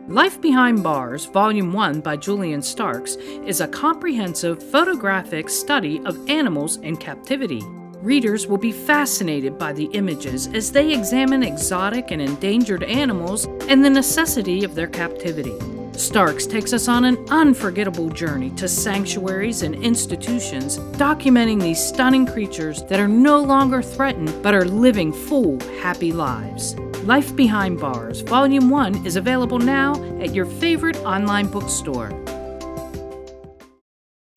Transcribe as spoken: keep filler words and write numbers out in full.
Life Behind Bars, Volume one by Julian Starks, is a comprehensive photographic study of animals in captivity. Readers will be fascinated by the images as they examine exotic and endangered animals and the necessity of their captivity. Starks takes us on an unforgettable journey to sanctuaries and institutions, documenting these stunning creatures that are no longer threatened but are living full, happy lives. Life Behind Bars, Volume one is available now at your favorite online bookstore.